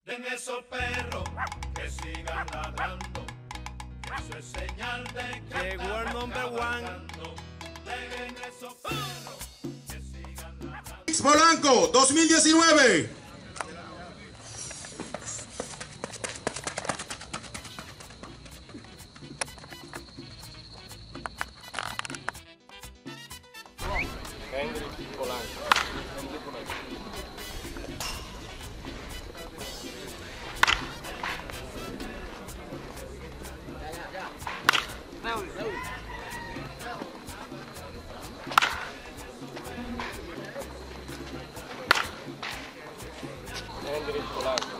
Den esos perros que sigan ladrando, que eso es señal de que llegó el number one. Den esos perros que sigan ladrando. Polanco 2019. Henry Polanco. Henry Polanco.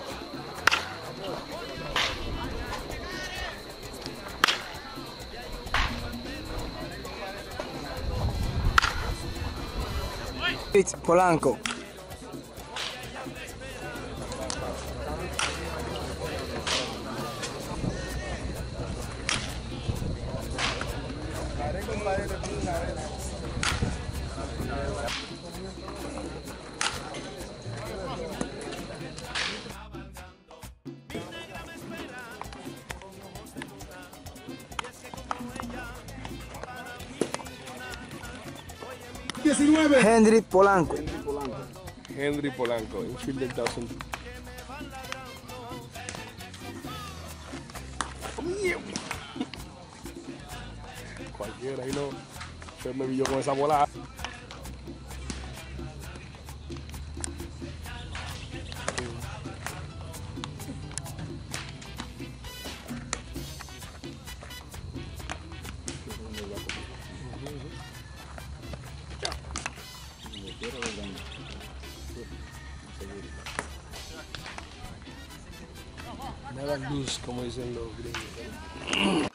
Polanco. Henry Polanco. Henry Polanco, infielder Dawson. Cualquiera, ahí no. Se me vio con esa bola. Nada luz, como dicen los gringos.